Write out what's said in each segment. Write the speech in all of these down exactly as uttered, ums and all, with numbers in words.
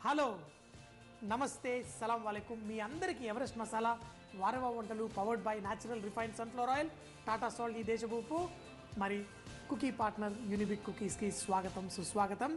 Hello నమస్తే సలాం వాలేకుమ్ మీ అందరికీ Everest మసాలా వారవ వంటలు powered by natural refined sunflower oil Tata salt ఈ దేశపు ఉప్పు మరి కుకీ పార్ట్నర్ యూనిబిక్ కుకీస్కి స్వాగతం సుస్వాగతం.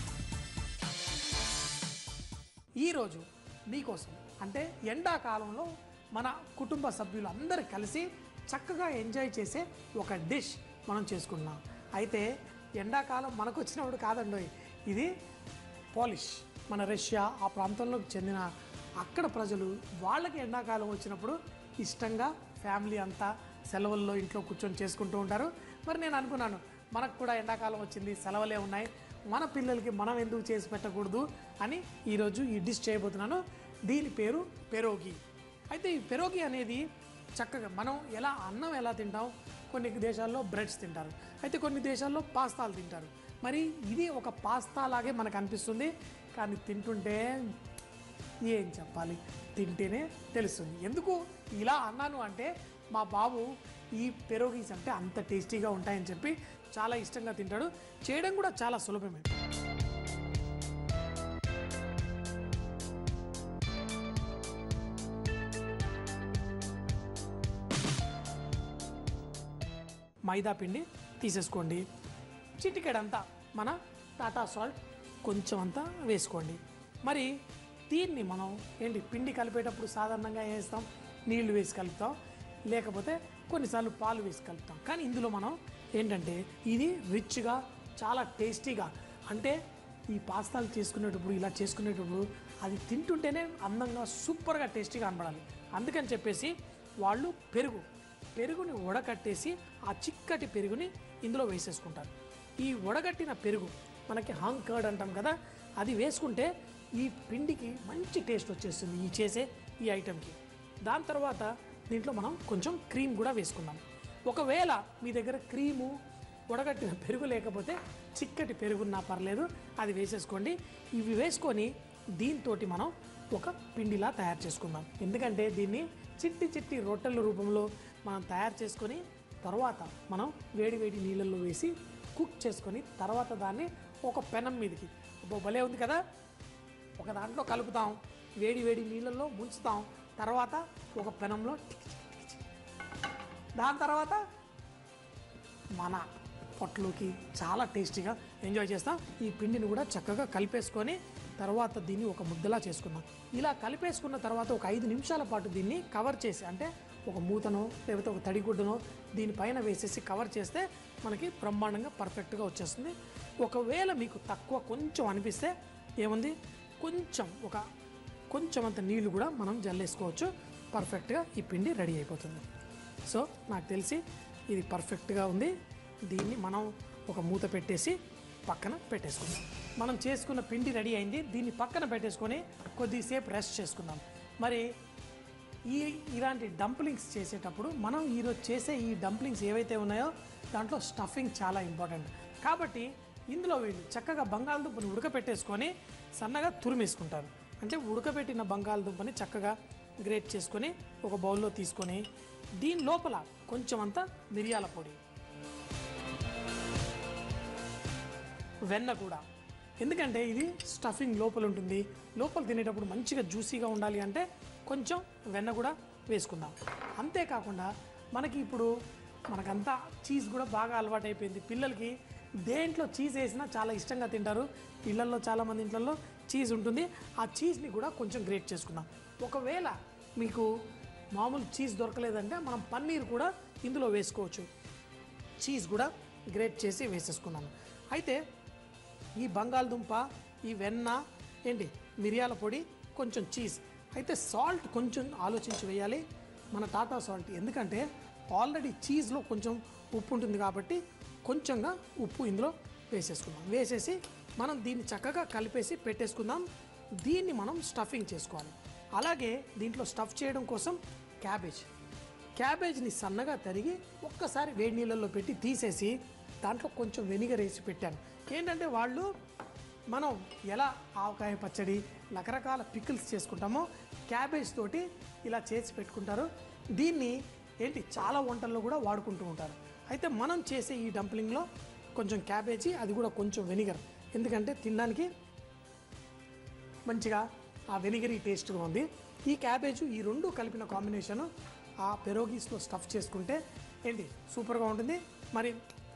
ఈరోజు మీకోసం అంటే ఎండాకాలంలో మన కుటుంబ సభ్యులు అందరూ కలిసి చక్కగా ఎంజాయ్ చేసే ఒక డిష్ మనం చేసుకున్నాం. అయితే ఎండాకాలం మనకు వచ్చినప్పుడు కాదండి, ఇది పోలిష్ మన రష్యా ఆ ప్రాంతంలోకి చెందిన అక్కడ ప్రజలు వాళ్ళకి ఎండాకాలం వచ్చినప్పుడు ఇష్టంగా ఫ్యామిలీ అంతా సెలవుల్లో ఇంట్లో కూర్చొని చేసుకుంటూ ఉంటారు. మరి నేను అనుకున్నాను మనకు కూడా ఎండాకాలం వచ్చింది, సెలవులే ఉన్నాయి, మన పిల్లలకి మనం ఎందుకు చేసి పెట్టకూడదు అని ఈరోజు ఈ డిష్ చేయబోతున్నాను. దీని పేరు పెరోగి. అయితే ఈ పెరోగి అనేది చక్కగా మనం ఎలా అన్నం ఎలా తింటాం, కొన్ని దేశాల్లో బ్రెడ్స్ తింటారు, అయితే కొన్ని దేశాల్లో పాస్తాలు తింటారు. మరి ఇది ఒక పాస్తా లాగే మనకు అనిపిస్తుంది, కానీ తింటుంటే ఏం చెప్పాలి, తింటేనే తెలుస్తుంది. ఎందుకు ఇలా అన్నాను అంటే మా బాబు ఈ పెరోగీస్ అంటే అంత టేస్టీగా ఉంటాయని చెప్పి చాలా ఇష్టంగా తింటాడు. చేయడం కూడా చాలా సులభమే. మైదా పిండి తీసేసుకోండి, చిటికెడంతా మన టాటా సాల్ట్ కొంచెం అంతా వేసుకోండి. మరి దీన్ని మనం ఏంటి పిండి కలిపేటప్పుడు సాధారణంగా వేస్తాం, నీళ్లు వేసి కలుపుతాం, లేకపోతే కొన్నిసార్లు పాలు వేసి కలుపుతాం. కానీ ఇందులో మనం ఏంటంటే ఇది రిచ్గా చాలా టేస్టీగా, అంటే ఈ పాస్తాలు చేసుకునేటప్పుడు ఇలా చేసుకునేటప్పుడు అది తింటుంటేనే అందంగా సూపర్గా టేస్టీగా కనబడాలి. అందుకని చెప్పేసి వాళ్ళు పెరుగు పెరుగుని వడకట్టేసి ఆ చిక్కటి పెరుగుని ఇందులో వేసేసుకుంటారు. ఈ వడగట్టిన పెరుగు మనకి హాంగ్ కర్డ్ అంటాం కదా, అది వేసుకుంటే ఈ పిండికి మంచి టేస్ట్ వచ్చేస్తుంది ఈ చేసే ఈ ఐటెంకి. దాని తర్వాత దీంట్లో మనం కొంచెం క్రీమ్ కూడా వేసుకుందాం. ఒకవేళ మీ దగ్గర క్రీము వడగట్టిన పెరుగు లేకపోతే చిక్కటి పెరుగున్నా పర్లేదు, అది వేసేసుకోండి. ఇవి వేసుకొని దీంతో మనం ఒక పిండిలా తయారు చేసుకుందాం. ఎందుకంటే దీన్ని చిట్టి చిట్టి రొట్టెల రూపంలో మనం తయారు చేసుకొని తర్వాత మనం వేడి వేడి నీళ్ళల్లో వేసి కుక్ చేసుకొని తర్వాత దాన్ని ఒక పెనం మీదకి, భలే ఉంది కదా, ఒక దాంట్లో కలుపుతాం, వేడి వేడి నీళ్ళల్లో ముంచుతాం, తర్వాత ఒక పెనంలో దాని తర్వాత మన పొట్లోకి చాలా టేస్టీగా ఎంజాయ్ చేస్తాం. ఈ పిండిని కూడా చక్కగా కలిపేసుకొని తర్వాత దీన్ని ఒక ముద్దలా చేసుకుందాం. ఇలా కలిపేసుకున్న తర్వాత ఒక ఐదు నిమిషాల పాటు దీన్ని కవర్ చేసి, అంటే ఒక మూతనో లేకపోతే ఒక తడిగుడ్డనో దీనిపైన వేసేసి కవర్ చేస్తే మనకి బ్రహ్మాండంగా పర్ఫెక్ట్గా వచ్చేస్తుంది. ఒకవేళ మీకు తక్కువ కొంచెం అనిపిస్తే ఏముంది, కొంచెం ఒక కొంచెం అంత నీళ్ళు కూడా మనం జల్లేసుకోవచ్చు. పర్ఫెక్ట్గా ఈ పిండి రెడీ అయిపోతుంది. సో నాకు తెలిసి ఇది పర్ఫెక్ట్గా ఉంది. దీన్ని మనం ఒక మూత పెట్టేసి పక్కన పెట్టేసుకుందాం. మనం చేసుకున్న పిండి రెడీ అయింది, దీన్ని పక్కన పెట్టేసుకొని కొద్దిసేపు రెస్ట్ చేసుకుందాం. మరి ఈ ఇలాంటి డంప్లింగ్స్ చేసేటప్పుడు మనం ఈరోజు చేసే ఈ డంప్లింగ్స్ ఏవైతే ఉన్నాయో దాంట్లో స్టఫింగ్ చాలా ఇంపార్టెంట్. కాబట్టి ఇందులో వీళ్ళు చక్కగా బంగాళదుంపని ఉడకపెట్టేసుకొని సన్నగా తురిమేసుకుంటారు. అంటే ఉడకబెట్టిన బంగాళదుంపని చక్కగా గ్రేట్ చేసుకొని ఒక బౌల్లో తీసుకొని దీని లోపల కొంచెం అంతా మిరియాల పొడి, వెన్న కూడా, ఎందుకంటే ఇది స్టఫింగ్ లోపల ఉంటుంది, లోపల తినేటప్పుడు మంచిగా జ్యూసీగా ఉండాలి అంటే కొంచెం వెన్న కూడా వేసుకుందాం. అంతేకాకుండా మనకి ఇప్పుడు మనకంతా చీజ్ కూడా బాగా అలవాటు అయిపోయింది. పిల్లలకి దేంట్లో చీజ్ వేసినా చాలా ఇష్టంగా తింటారు. ఇళ్లల్లో చాలామంది ఇంట్లలో చీజ్ ఉంటుంది. ఆ చీజ్ని కూడా కొంచెం గ్రేట్ చేసుకుందాం. ఒకవేళ మీకు మామూలు చీజ్ దొరకలేదంటే మనం పన్నీర్ కూడా ఇందులో వేసుకోవచ్చు. చీజ్ కూడా గ్రేట్ చేసి వేసేసుకున్నాను. అయితే ఈ బంగాళదుంప, ఈ వెన్న ఏంటి మిరియాల పొడి, కొంచెం చీజ్, అయితే సాల్ట్ కొంచెం ఆలోచించి వేయాలి, మన టాటా సాల్ట్. ఎందుకంటే ఆల్రెడీ చీజ్లో కొంచెం ఉప్పు ఉంటుంది కాబట్టి కొంచెంగా ఉప్పు ఇందులో వేసేసుకుందాం. వేసేసి మనం దీన్ని చక్కగా కలిపేసి పెట్టేసుకుందాం. దీన్ని మనం స్టఫింగ్ చేసుకోవాలి. అలాగే దీంట్లో స్టఫ్ చేయడం కోసం క్యాబేజ్ క్యాబేజ్ని సన్నగా తరిగి ఒక్కసారి వేడి నీళ్ళల్లో పెట్టి తీసేసి దాంట్లో కొంచెం వెనిగర్ వేసి పెట్టాను. ఏంటంటే వాళ్ళు మనం ఎలా ఆవకాయ పచ్చడి రకరకాల పికిల్స్ చేసుకుంటామో క్యాబేజ్ తోటి ఇలా చేసి పెట్టుకుంటారు. దీన్ని ఏంటి చాలా వంటల్లో కూడా వాడుకుంటూ ఉంటారు. అయితే మనం చేసే ఈ డంప్లింగ్లో కొంచెం క్యాబేజీ, అది కూడా కొంచెం వెనిగర్, ఎందుకంటే తినడానికి మంచిగా ఆ వెనిగరీ టేస్ట్గా ఉంది. ఈ క్యాబేజు ఈ రెండు కలిపిన కాంబినేషను ఆ పెరోగీస్లో స్టఫ్ చేసుకుంటే ఏంటి సూపర్గా ఉంటుంది. మరి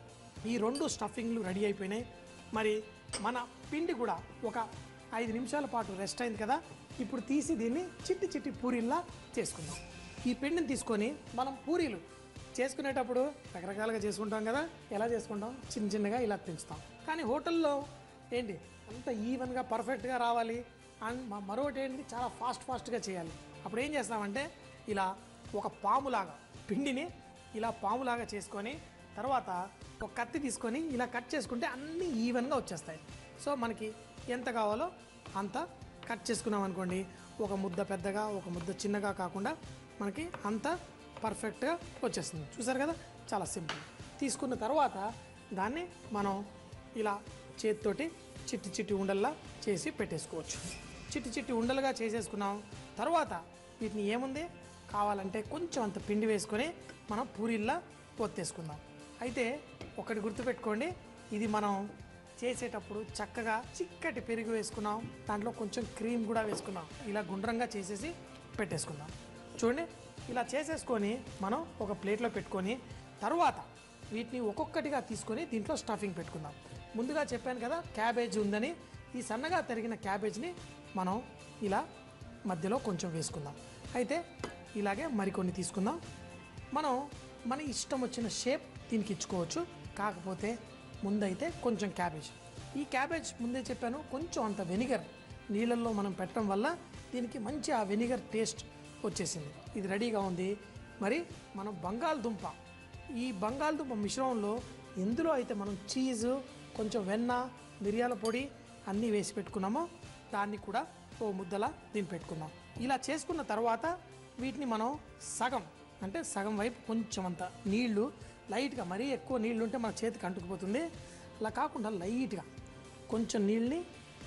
ఈ రెండు స్టఫింగ్లు రెడీ అయిపోయినాయి. మరి మన పిండి కూడా ఒక ఐదు నిమిషాల పాటు రెస్ట్ అయింది కదా. ఇప్పుడు తీసి దీన్ని చిట్టి చిట్టి పూరీల్లా చేసుకుందాం. ఈ పిండిని తీసుకొని మనం పూరీలు చేసుకునేటప్పుడు రకరకాలుగా చేసుకుంటాం కదా. ఎలా చేసుకుంటాం? చిన్న చిన్నగా ఇలా పెంచుతాం. కానీ హోటల్లో ఏంటి అంత ఈవెన్గా పర్ఫెక్ట్గా రావాలి అండ్ మరొకటి ఏంటి చాలా ఫాస్ట్ ఫాస్ట్గా చేయాలి. అప్పుడు ఏం చేస్తామంటే ఇలా ఒక పాములాగా పిండిని ఇలా పాములాగా చేసుకొని తర్వాత ఒక కత్తి తీసుకొని ఇలా కట్ చేసుకుంటే అన్నీ ఈవెన్గా వచ్చేస్తాయి. సో మనకి ఎంత కావాలో అంత కట్ చేసుకున్నాం అనుకోండి, ఒక ముద్ద పెద్దగా ఒక ముద్ద చిన్నగా కాకుండా మనకి అంత పర్ఫెక్ట్గా వచ్చేస్తుంది. చూసారు కదా, చాలా సింపుల్. తీసుకున్న తర్వాత దాన్ని మనం ఇలా చేతితోటి చిట్టి చిట్టి ఉండల్లా చేసి పెట్టేసుకోవచ్చు. చిట్టి చిట్టి ఉండలుగా చేసేసుకున్నాం. తర్వాత వీటిని ఏముంది కావాలంటే కొంచెం అంత పిండి వేసుకొని మనం పూరీల్లా పొత్తేసుకుందాం. అయితే ఒకటి గుర్తుపెట్టుకోండి, ఇది మనం చేసేటప్పుడు చక్కగా చిక్కటి పెరుగు వేసుకున్నాం, దాంట్లో కొంచెం క్రీమ్ కూడా వేసుకున్నాం. ఇలా గుండ్రంగా చేసేసి పెట్టేసుకుందాం. చూడండి, ఇలా చేసేసుకొని మనం ఒక ప్లేట్లో పెట్టుకొని తర్వాత వీటిని ఒక్కొక్కటిగా తీసుకొని దీంట్లో స్టఫింగ్ పెట్టుకుందాం. ముందుగా చెప్పాను కదా క్యాబేజ్ ఉందని, ఈ సన్నగా తరిగిన క్యాబేజ్ని మనం ఇలా మధ్యలో కొంచెం వేసుకుందాం. అయితే ఇలాగే మరికొన్ని తీసుకుందాం. మనం మన ఇష్టం వచ్చిన షేప్ దీనికి ఇచ్చుకోవచ్చు. కాకపోతే ముందైతే కొంచెం క్యాబేజ్, ఈ క్యాబేజ్ ముందే చెప్పాను కొంచెం అంత వెనిగర్ నీళ్ళల్లో మనం పెట్టడం వల్ల దీనికి మంచి ఆ వెనిగర్ టేస్ట్ వచ్చేసింది. ఇది రెడీగా ఉంది. మరి మనం బంగాళదుంప, ఈ బంగాళదుంప మిశ్రమంలో ఎందులో అయితే మనం చీజు కొంచెం వెన్న మిరియాల పొడి అన్నీ వేసి పెట్టుకున్నామో దాన్ని కూడా ఓ ముద్దలా దీన్ని పెట్టుకుందాం. ఇలా చేసుకున్న తర్వాత వీటిని మనం సగం అంటే సగం వైపు కొంచెం అంత నీళ్లు లైట్గా, మరీ ఎక్కువ నీళ్ళు ఉంటే మన చేతికి అంటుకుపోతుంది. అలా కాకుండా లైట్గా కొంచెం నీళ్ళని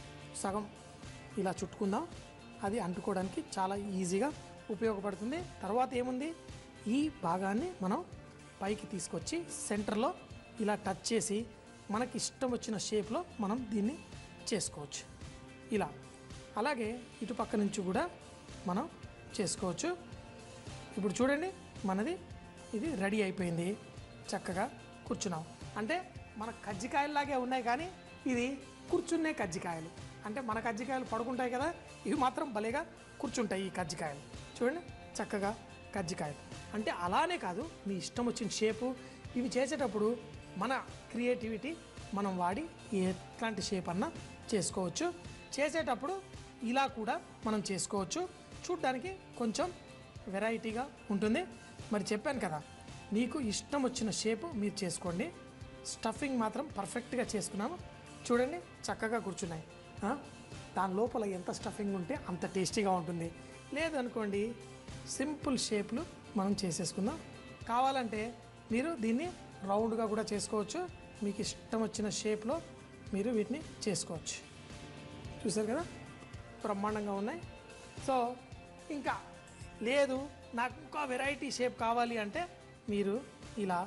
సగం ఇలా చుట్టుకుందాం. అది అంటుకోవడానికి చాలా ఈజీగా ఉపయోగపడుతుంది. తర్వాత ఏముంది, ఈ భాగాన్ని మనం పైకి తీసుకొచ్చి సెంటర్లో ఇలా టచ్ చేసి మనకి ఇష్టం వచ్చిన షేప్లో మనం దీన్ని చేసుకోవచ్చు. ఇలా అలాగే ఇటు పక్క నుంచి కూడా మనం చేసుకోవచ్చు. ఇప్పుడు చూడండి, మనది ఇది రెడీ అయిపోయింది. చక్కగా కూర్చున్నాం అంటే మన కజ్జికాయల్లాగే ఉన్నాయి, కానీ ఇది కూర్చునే కజ్జికాయలు. అంటే మన కజ్జికాయలు పడుకుంటాయి కదా, ఇవి మాత్రం భలేగా కూర్చుంటాయి ఈ కజ్జికాయలు. చూడండి, చక్కగా కజ్జికాయలు. అంటే అలానే కాదు, మీ ఇష్టం వచ్చిన షేపు. ఇవి చేసేటప్పుడు మన క్రియేటివిటీ మనం వాడి ఎట్లాంటి షేప్ అన్నా చేసుకోవచ్చు. చేసేటప్పుడు ఇలా కూడా మనం చేసుకోవచ్చు. చూడ్డానికి కొంచెం వెరైటీగా ఉంటుంది. మరి చెప్పాను కదా, మీకు ఇష్టం వచ్చిన షేపు మీరు చేసుకోండి. స్టఫింగ్ మాత్రం పర్ఫెక్ట్గా చేసుకున్నాము. చూడండి, చక్కగా కూర్చున్నాయి. దాని లోపల ఎంత స్టఫింగ్ ఉంటే అంత టేస్టీగా ఉంటుంది. లేదనుకోండి సింపుల్ షేప్లు మనం చేసేసుకుందాం. కావాలంటే మీరు దీన్ని రౌండ్గా కూడా చేసుకోవచ్చు. మీకు ఇష్టం వచ్చిన షేప్లో మీరు వీటిని చేసుకోవచ్చు. చూసారు కదా, బ్రహ్మాండంగా ఉన్నాయి. సో ఇంకా లేదు నాకు ఇంకా వెరైటీ షేప్ కావాలి అంటే మీరు ఇలా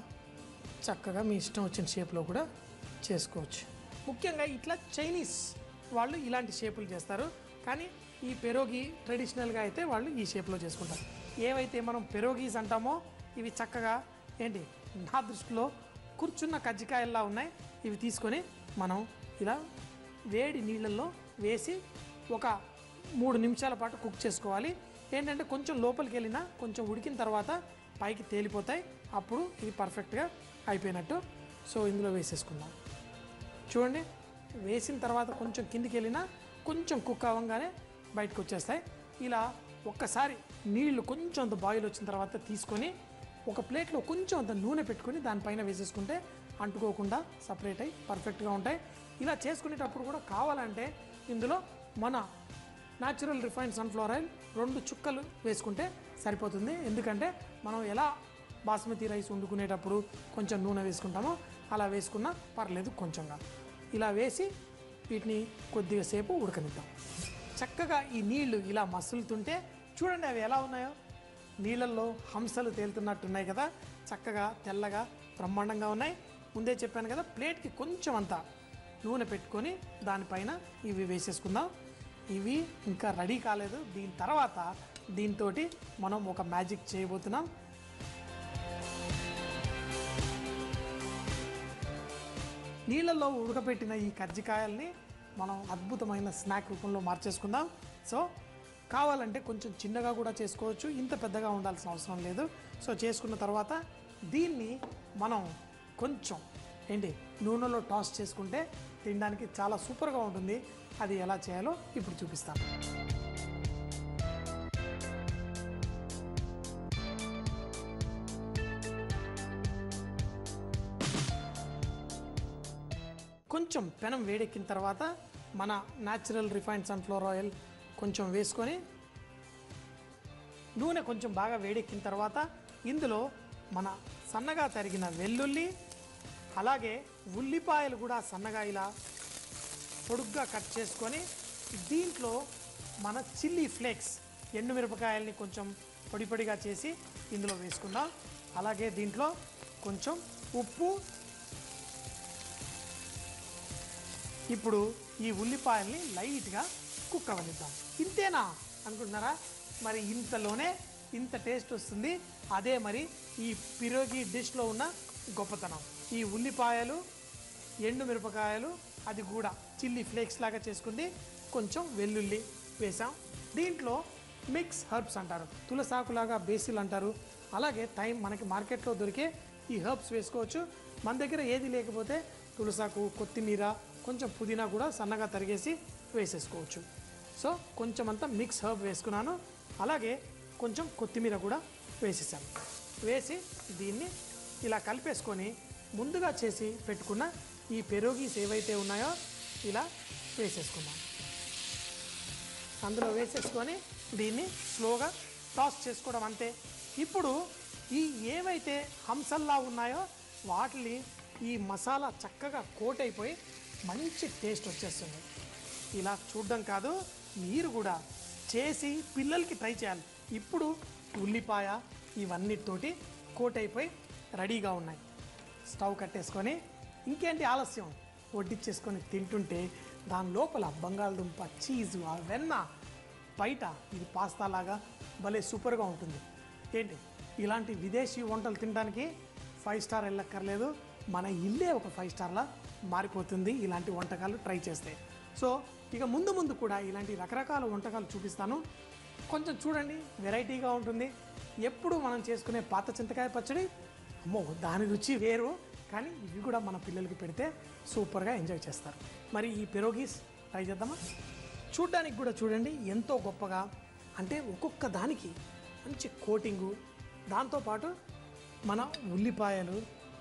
చక్కగా మీ ఇష్టం వచ్చిన షేప్లో కూడా చేసుకోవచ్చు. ముఖ్యంగా ఇట్లా చైనీస్ వాళ్ళు ఇలాంటి షేపులు చేస్తారు, కానీ ఈ పెరోగి ట్రెడిషనల్గా అయితే వాళ్ళు ఈ షేప్లో చేసుకుంటారు. ఏవైతే మనం పెరోగీస్ అంటామో ఇవి చక్కగా ఏంటి నా దృష్టిలో కూర్చున్న కజ్జికాయల్లా ఉన్నాయి. ఇవి తీసుకొని మనం ఇలా వేడి నీళ్ళల్లో వేసి ఒక మూడు నిమిషాల పాటు కుక్ చేసుకోవాలి. ఏంటంటే కొంచెం లోపలికి వెళ్ళినా కొంచెం ఉడికిన తర్వాత పైకి తేలిపోతాయి. అప్పుడు ఇది పర్ఫెక్ట్గా అయిపోయినట్టు. సో ఇందులో వేసేసుకుందాం. చూడండి, వేసిన తర్వాత కొంచెం కిందికి వెళ్ళినా కొంచెం కుక్ అవ్వగానే బయటకు వచ్చేస్తాయి. ఇలా ఒక్కసారి నీళ్లు కొంచెం అంత బాయిల్ వచ్చిన తర్వాత తీసుకొని ఒక ప్లేట్లో కొంచెం అంత నూనె పెట్టుకొని దానిపైన వేసేసుకుంటే అంటుకోకుండా సపరేట్ అయ్యి పర్ఫెక్ట్గా ఉంటాయి. ఇలా చేసుకునేటప్పుడు కూడా కావాలంటే ఇందులో మన న్యాచురల్ రిఫైన్డ్ సన్ఫ్లవర్ ఆయిల్ రెండు చుక్కలు వేసుకుంటే సరిపోతుంది. ఎందుకంటే మనం ఎలా బాస్మతి రైస్ వండుకునేటప్పుడు కొంచెం నూనె వేసుకుంటామో అలా వేసుకున్నా పర్లేదు. కొంచెంగా ఇలా వేసి వీటిని కొద్దిగా సేపు ఉడకనిద్దాం. చక్కగా ఈ నీళ్లు ఇలా మసులుతుంటే చూడండి అవి ఎలా ఉన్నాయో, నీళ్ళల్లో హంసలు తేలుతున్నట్టున్నాయి కదా, చక్కగా తెల్లగా బ్రహ్మాండంగా ఉన్నాయి. ముందే చెప్పాను కదా, ప్లేట్కి కొంచెం అంతా నూనె పెట్టుకొని దానిపైన ఇవి వేసేసుకుందాం. ఇవి ఇంకా రెడీ కాలేదు. దీని తర్వాత దీంతో మనం ఒక మ్యాజిక్ చేయబోతున్నాం. నీళ్ళల్లో ఉడకపెట్టిన ఈ కజ్జికాయల్ని మనం అద్భుతమైన స్నాక్ రూపంలో మార్చేసుకుందాం. సో కావాలంటే కొంచెం చిన్నగా కూడా చేసుకోవచ్చు, ఇంత పెద్దగా ఉండాల్సిన అవసరం లేదు. సో చేసుకున్న తర్వాత దీన్ని మనం కొంచెం ఏంటి నూనెలో టాస్ చేసుకుంటే తినడానికి చాలా సూపర్గా ఉంటుంది. అది ఎలా చేయాలో ఇప్పుడు చూపిస్తాను. కొంచెం పెనం వేడెక్కిన తర్వాత మన న్యాచురల్ రిఫైన్డ్ సన్ఫ్లవర్ ఆయిల్ కొంచెం వేసుకొని, నూనె కొంచెం బాగా వేడెక్కిన తర్వాత ఇందులో మన సన్నగా తరిగిన వెల్లుల్లి, అలాగే ఉల్లిపాయలు కూడా సన్నగా ఇలా పొడుగ్గా కట్ చేసుకొని, దీంట్లో మన చిల్లీ ఫ్లేక్స్ ఎండుమిరపకాయల్ని కొంచెం పొడి పొడిగా చేసి ఇందులో వేసుకుందాం. అలాగే దీంట్లో కొంచెం ఉప్పు. ఇప్పుడు ఈ ఉల్లిపాయల్ని లైట్గా కుక్ అవ్వనిద్దాం. ఇంతేనా అనుకుంటున్నారా? మరి ఇంతలోనే ఇంత టేస్ట్ వస్తుంది. అదే మరి ఈ పిరోగి డిష్లో ఉన్న గొప్పతనం. ఈ ఉల్లిపాయలు, ఎండు మిరపకాయలు, అది కూడా చిల్లీ ఫ్లేక్స్ లాగా చేసుకుంది, కొంచెం వెల్లుల్లి వేసాం. దీంట్లో మిక్స్ హర్బ్స్ అంటారు, తులసాకులాగా బేసిల్ అంటారు. అలాగే టైం మనకి మార్కెట్లో దొరికే ఈ హర్బ్స్ వేసుకోవచ్చు. మన దగ్గర ఏది లేకపోతే తులసాకు, కొత్తిమీర, కొంచెం పుదీనా కూడా సన్నగా తరిగేసి వేసేసుకోవచ్చు. సో కొంచెం అంతా మిక్స్ హర్బ్ వేసుకున్నాను. అలాగే కొంచెం కొత్తిమీర కూడా వేసేసాను. వేసి దీన్ని ఇలా కలిపేసుకొని ముందుగా చేసి పెట్టుకున్న ఈ పెరోగీస్ ఏవైతే ఉన్నాయో ఇలా వేసేసుకున్నాం. అందులో వేసేసుకొని దీన్ని స్లోగా టాస్ చేసుకోవడం అంతే. ఇప్పుడు ఈ ఏవైతే హంసల్లా ఉన్నాయో వాటిని ఈ మసాలా చక్కగా కోట్ అయిపోయి మంచి టేస్ట్ వచ్చేస్తుంది. ఇలా చూడడం కాదు, మీరు కూడా చేసి పిల్లలకి ట్రై చేయాలి. ఇప్పుడు ఉల్లిపాయ ఇవన్నిటితోటి కోట్ అయిపోయి రెడీగా ఉన్నాయి. స్టవ్ కట్టేసుకొని ఇంకేంటి ఆలస్యం, వడ్డిచ్చేసుకొని తింటుంటే దాని లోపల బంగాళదుంప, చీజు, ఆ వెన్న, బయట ఇది పాస్తా లాగా భలే సూపర్గా ఉంటుంది. ఏంటి ఇలాంటి విదేశీ వంటలు తినడానికి ఫైవ్ స్టార్ వెళ్ళక్కర్లేదు, మన ఇల్లే ఒక ఫైవ్ స్టార్లా మారిపోతుంది ఇలాంటి వంటకాలు ట్రై చేస్తే. సో ఇక ముందు ముందు కూడా ఇలాంటి రకరకాల వంటకాలు చూపిస్తాను. కొంచెం చూడండి, వెరైటీగా ఉంటుంది. ఎప్పుడు మనం చేసుకునే పాత చింతకాయ పచ్చడి, అమ్మో దాని రుచి వేరు, కానీ ఇవి కూడా మన పిల్లలకి పెడితే సూపర్గా ఎంజాయ్ చేస్తారు. మరి ఈ పెరోగీస్ ట్రై చేద్దామా? చూడ్డానికి కూడా చూడండి ఎంతో గొప్పగా, అంటే ఒక్కొక్క దానికి మంచి కోటింగు, దాంతోపాటు మన ఉల్లిపాయలు.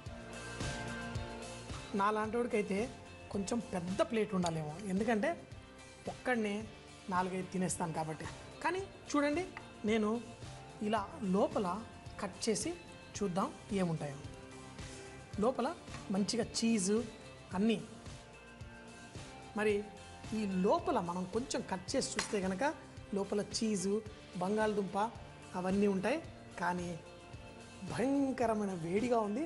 నాలాంటివాడికైతే కొంచెం పెద్ద ప్లేట్ ఉండాలేమో, ఎందుకంటే ఒక్కడనే నాలుగైదు తినేస్తాను కాబట్టి. కానీ చూడండి, నేను ఇలా లోపల కట్ చేసి చూద్దాం ఏముంటాయో. లోపల మంచిగా చీజు అన్నీ. మరి ఈ లోపల మనం కొంచెం కట్ చేసి చూస్తే కనుక లోపల చీజు, బంగాళదుంప అవన్నీ ఉంటాయి. కానీ భయంకరమైన వేడిగా ఉంది.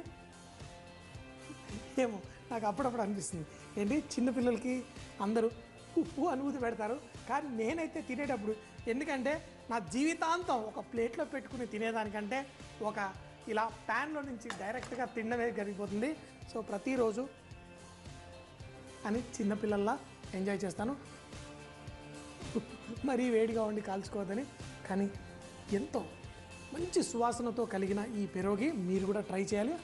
ఏమో నాకు అప్పుడప్పుడు అనిపిస్తుంది, ఏంటి చిన్నపిల్లలకి అందరూ ఉప్పు అనుభూతి పెడతారు, కానీ నేనైతే తినేటప్పుడు, ఎందుకంటే నా జీవితాంతం ఒక ప్లేట్లో పెట్టుకుని తినేదానికంటే ఒక ఇలా ప్యాన్లో నుంచి డైరెక్ట్గా తినడమే జరిగిపోతుంది. సో ప్రతిరోజు అని చిన్నపిల్లల్లా ఎంజాయ్ చేస్తాను. మరీ వేడిగా ఉండి కాల్చుకోవద్దని. కానీ ఎంతో మంచి సువాసనతో కలిగిన ఈ పెరోగి మీరు కూడా ట్రై చేయాలి.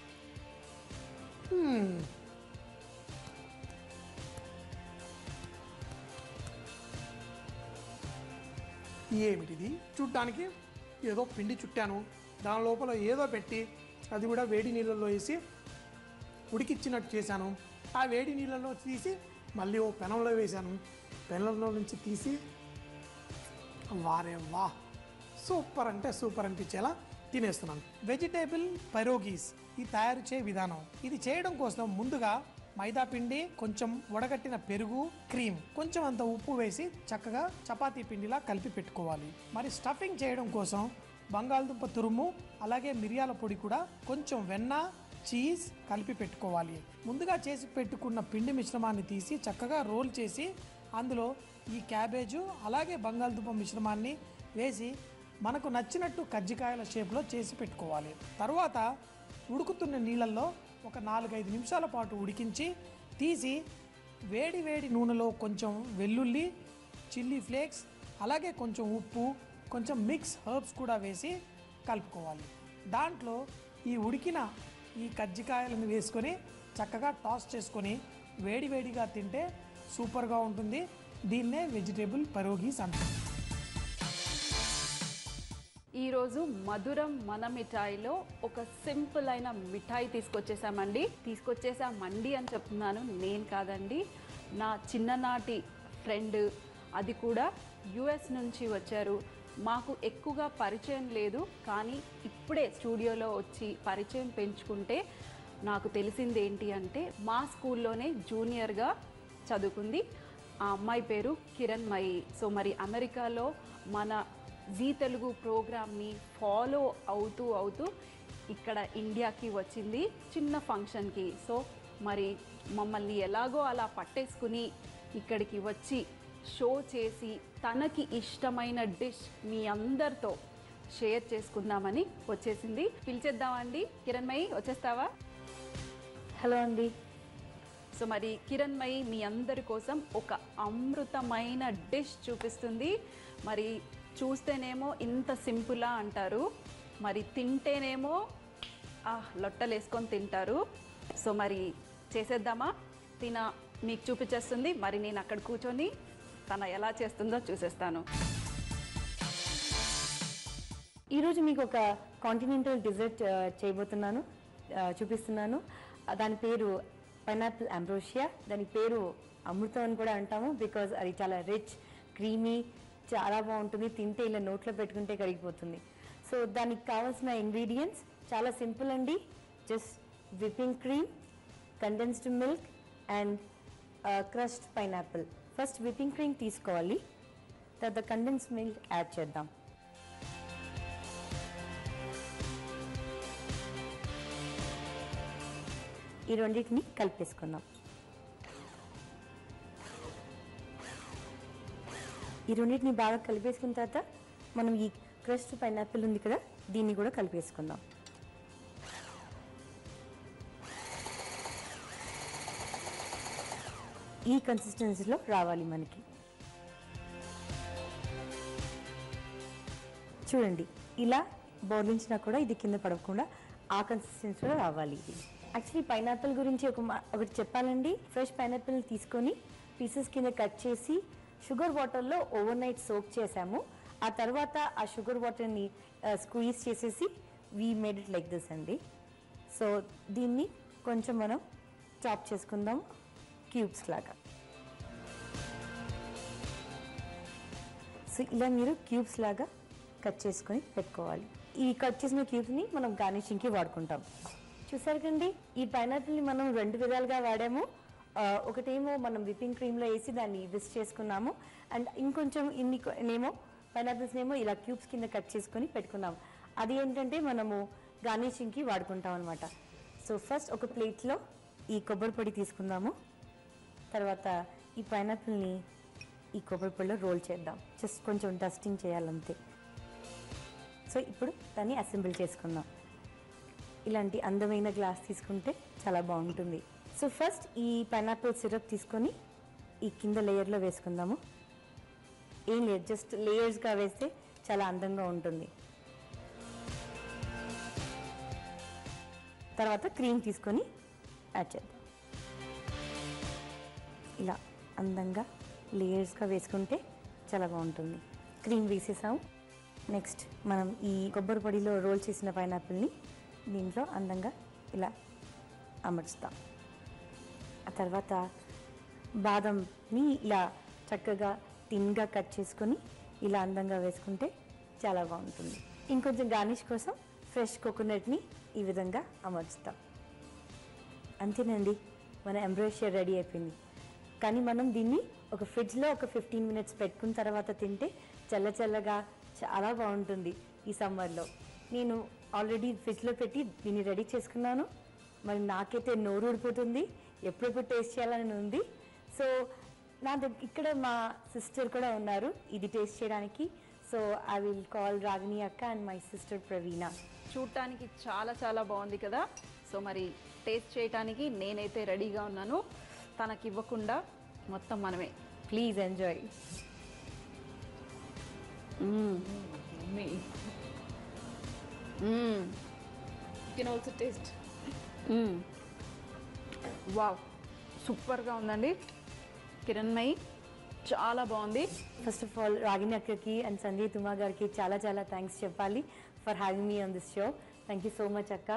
ఏమిటిది? చూడ్డానికి ఏదో పిండి చుట్టాను, దాని లోపల ఏదో పెట్టి అది కూడా వేడి నీళ్ళల్లో వేసి ఉడికిచ్చినట్టు చేశాను. ఆ వేడి నీళ్ళలో తీసి మళ్ళీ ఓ పెనంలో వేశాను. పెనంలో నుంచి తీసి వారే వా సూపర్ అంటే సూపర్ అనిపించేలా తినేస్తున్నాను. వెజిటేబుల్ పైరోగీస్ ఈ తయారు చేయ విధానం. ఇది చేయడం కోసం ముందుగా మైదా పిండి, కొంచెం వడగట్టిన పెరుగు, క్రీమ్, కొంచెం అంత ఉప్పు వేసి చక్కగా చపాతీ పిండిలా కలిపి పెట్టుకోవాలి. మరి స్టఫింగ్ చేయడం కోసం బంగాళదుంప తురుము, అలాగే మిరియాల పొడి కూడా, కొంచెం వెన్న, చీజ్ కలిపి పెట్టుకోవాలి. ముందుగా చేసి పెట్టుకున్న పిండి మిశ్రమాన్ని తీసి చక్కగా రోల్ చేసి అందులో ఈ క్యాబేజు అలాగే బంగాళదుంప మిశ్రమాన్ని వేసి మనకు నచ్చినట్టు కజ్జికాయల షేప్లో చేసి పెట్టుకోవాలి. తర్వాత ఉడుకుతున్న నీళ్ళల్లో ఒక నాలుగైదు నిమిషాల పాటు ఉడికించి తీసి వేడి వేడి నూనెలో కొంచెం వెల్లుల్లి, చిల్లీ ఫ్లేక్స్, అలాగే కొంచెం ఉప్పు, కొంచెం మిక్స్ హర్బ్స్ కూడా వేసి కలుపుకోవాలి. దాంట్లో ఈ ఉడికిన ఈ కజ్జికాయలను వేసుకొని చక్కగా టాస్ చేసుకొని వేడివేడిగా తింటే సూపర్గా ఉంటుంది. దీన్నే వెజిటేబుల్ పరోగీస్ అంటారు. ఈరోజు మధురం మన మిఠాయిలో ఒక సింపుల్ అయిన మిఠాయి తీసుకొచ్చేసామండి. తీసుకొచ్చేసామండి అని చెప్తున్నాను, నేను కాదండి. నా చిన్ననాటి ఫ్రెండ్, అది కూడా యుఎస్ నుంచి వచ్చారు. మాకు ఎక్కువగా పరిచయం లేదు, కానీ ఇప్పుడే స్టూడియోలో వచ్చి పరిచయం పెంచుకుంటే నాకు తెలిసింది ఏంటి అంటే మా స్కూల్లోనే జూనియర్గా చదువుకుంది. ఆ అమ్మాయి పేరు కిరణ్మయి. సో మరి అమెరికాలో మన జీ తెలుగు ప్రోగ్రామ్ని ఫాలో అవుతూ అవుతూ ఇక్కడ ఇండియాకి వచ్చింది చిన్న ఫంక్షన్కి. సో మరి మమ్మల్ని ఎలాగో అలా పట్టేసుకుని ఇక్కడికి వచ్చి షో చేసి తనకి ఇష్టమైన డిష్ మీ అందరితో షేర్ చేసుకుందామని వచ్చేసింది. పిలిచేద్దామండి. కిరణ్మయి వచ్చేస్తావా? హలో అండి. సో మరి కిరణ్మయి మీ అందరి కోసం ఒక అమృతమైన డిష్ చూపిస్తుంది. మరి చూస్తేనేమో ఇంత సింపులా అంటారు, మరి తింటేనేమో ఆ లొట్టలు వేసుకొని తింటారు. సో మరి చేసేద్దామా? తిన మీకు చూపించేస్తుంది, మరి నేను అక్కడ కూర్చొని తన ఎలా చేస్తుందో చూసేస్తాను. ఈరోజు మీకు ఒక కాంటినెంటల్ డిజర్ట్ చేయబోతున్నాను, చూపిస్తున్నాను. దాని పేరు పైనాపిల్ అంబ్రోషియా. దాని పేరు అమృతం అని కూడా అంటాము, బికాజ్ అది చాలా రిచ్, క్రీమీ, చాలా బాగుంటుంది. తింటే ఇలా నోట్లో పెట్టుకుంటే కరిగిపోతుంది. సో దానికి కావాల్సిన ఇంగ్రీడియంట్స్ చాలా సింపుల్ అండి. Just whipping cream, condensed milk and crushed pineapple. First whipping cream తీసుకోవాలి, తర్వాత కండెన్స్డ్ మిల్క్ యాడ్ చేద్దాం. ఈ రెండింటిని కలిపేసుకుందాం. ఈ రెండింటిని బాగా కలిపేసుకున్న తర్వాత మనం ఈ క్రష్డ్ పైనాపిల్ ఉంది కదా, దీన్ని కూడా కలిపేసుకుందాం. ఈ కన్సిస్టెన్సీలో రావాలి మనకి. చూడండి, ఇలా బౌలించినా కూడా ఇది కింద పడకుండా ఆ కన్సిస్టెన్సీలో రావాలి ఇది. యాక్చువల్లీ పైనాపిల్ గురించి ఒక ఒకటి చెప్పాలండి. ఫ్రెష్ పైనాపిల్ తీసుకొని పీసెస్ కింద కట్ చేసి షుగర్ వాటర్లో ఓవర్ నైట్ సోక్ చేసాము. ఆ తర్వాత ఆ షుగర్ వాటర్ని స్క్వీజ్ చేసేసి we made it like this అండి. సో దీన్ని కొంచెం మనం చాప్ చేసుకుందాం క్యూబ్స్ లాగా. సో ఇలా మీరు క్యూబ్స్ లాగా కట్ చేసుకొని పెట్టుకోవాలి. ఈ కట్ చేసిన క్యూబ్స్ని మనం గార్నిషింగ్కి వాడుకుంటాం. చూసారు కండి, ఈ పైనాపిల్ని మనం రెండు విధాలుగా వాడాము. ఒకటేమో మనం విప్పింగ్ క్రీమ్లో వేసి దాన్ని విస్ చేసుకున్నాము, అండ్ ఇంకొంచెం ఇన్ని నేమో పైనాపిల్స్ ఏమో ఇలా క్యూబ్స్ కింద కట్ చేసుకొని పెట్టుకున్నాము. అది ఏంటంటే మనము గార్నిషింగ్కి వాడుకుంటాం అనమాట. సో ఫస్ట్ ఒక ప్లేట్లో ఈ కొబ్బరి పొడి తీసుకుందాము. తర్వాత ఈ పైనాపిల్ని ఈ కొబ్బరి పొడిలో రోల్ చేద్దాం. జస్ట్ కొంచెం డస్టింగ్ చేయాలంతే. సో ఇప్పుడు దాన్ని అసెంబుల్ చేసుకుందాం. ఇలాంటి అందమైన గ్లాస్ తీసుకుంటే చాలా బాగుంటుంది. సో ఫస్ట్ ఈ పైనాపిల్ సిరప్ తీసుకొని ఈ కింద లేయర్లో వేసుకుందాము. ఏం లేదు, జస్ట్ లేయర్స్గా వేస్తే చాలా అందంగా ఉంటుంది. తర్వాత క్రీమ్ తీసుకొని యాడ్ చేద్దాం. ఇలా అందంగా లేయర్స్గా వేసుకుంటే చాలా బాగుంటుంది. క్రీమ్ వేసేసాము. నెక్స్ట్ మనం ఈ కొబ్బరి పొడిలో రోల్ చేసిన పైనాపిల్ని దీంట్లో అందంగా ఇలా అమర్చుతాం. ఆ తర్వాత బాదంని ఇలా చక్కగా థిన్గా కట్ చేసుకొని ఇలా అందంగా వేసుకుంటే చాలా బాగుంటుంది. ఇంకొంచెం గార్నిష్ కోసం ఫ్రెష్ కోకోనట్ని ఈ విధంగా అమర్చుతాం. అంతేనండి, మన అంబ్రోషియా రెడీ అయిపోయింది. కానీ మనం దీన్ని ఒక ఫ్రిడ్జ్లో ఒక ఫిఫ్టీన్ మినిట్స్ పెట్టుకున్న తర్వాత తింటే చల్ల చల్లగా చాలా బాగుంటుంది. ఈ సమ్మర్లో నేను ఆల్రెడీ ఫ్రిడ్జ్లో పెట్టి దీన్ని రెడీ చేసుకున్నాను. మరి నాకైతే నోరు ఊడిపోతుంది, ఎప్పుడెప్పుడు టేస్ట్ చేయాలని ఉంది. సో నా దగ్గర ఇక్కడ మా సిస్టర్ కూడా ఉన్నారు ఇది టేస్ట్ చేయడానికి. So I will call Ragini అక్క అండ్ మై సిస్టర్ ప్రవీణ. చూడటానికి చాలా చాలా బాగుంది కదా. సో మరి టేస్ట్ చేయడానికి నేనైతే రెడీగా ఉన్నాను. తనకి ఇవ్వకుండా మొత్తం మనమే. Please enjoy. Can also taste. Wow, సూపర్గా ఉందండి. కిరణ్మయి చాలా బాగుంది. ఫస్ట్ ఆఫ్ ఆల్ రాగిణి అక్కకి అండ్ సంజయ్ తుమా గారికి చాలా చాలా థ్యాంక్స్ చెప్పాలి for having me on this show. Thank you so much అక్క.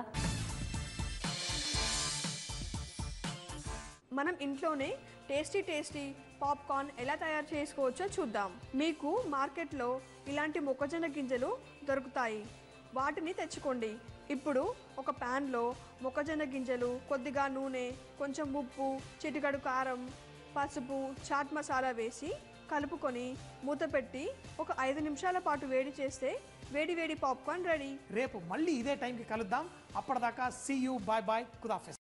మనం ఇంట్లోనే టేస్టీ టేస్టీ పాప్కార్న్ ఎలా తయారు చేసుకోవచ్చో చూద్దాం. మీకు మార్కెట్లో ఇలాంటి మొక్కజొన్న గింజలు దొరుకుతాయి, వాటిని తెచ్చుకోండి. ఇప్పుడు ఒక ప్యాన్లో మొక్కజొన్న గింజలు, కొద్దిగా నూనె, కొంచెం ఉప్పు, చిటికెడు కారం, పసుపు, చాట్ మసాలా వేసి కలుపుకొని మూత పెట్టి ఒక ఐదు నిమిషాల పాటు వేడి చేస్తే వేడి వేడి పాప్కార్న్ రెడీ. రేపు మళ్ళీ ఇదే టైంకి కలుద్దాం. అప్పటిదాకా సీ యూ, బాయ్ బాయ్, ఖుదాఫిజ్.